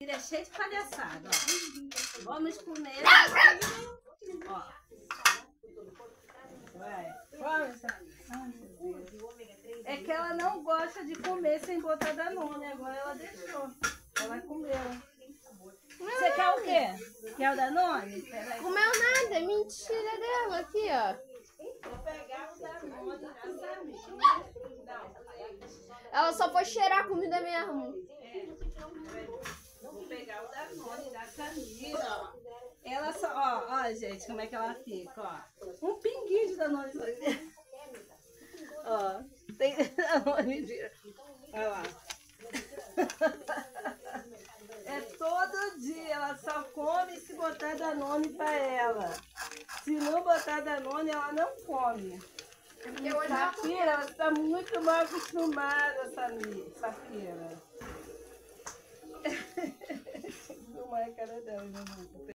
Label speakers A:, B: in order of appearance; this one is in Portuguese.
A: filho é cheio de palhaçada, ó. Vamos comer. Ó. Vai. Vamos. É que ela não gosta de comer sem botar Danone. Agora ela deixou. Ela comeu. Você quer o quê? Quer o Danone?
B: Comeu nada, é mentira dela. Aqui, ó.
A: Vou pegar o Danone da Samira.
B: Ela só foi cheirar a comida mesmo.
A: Vou pegar o Danone da Samira, ó. Ela só, ó, gente, como é que ela fica, ó. Um pinguinho de Danone. Ó, tem Danone de... Olha lá. É todo dia, ela só come se botar Danone pra ela. Se não botar Danone, ela não come. Safira, ela está muito mal acostumada, Safira. Filmar a cara dela, né?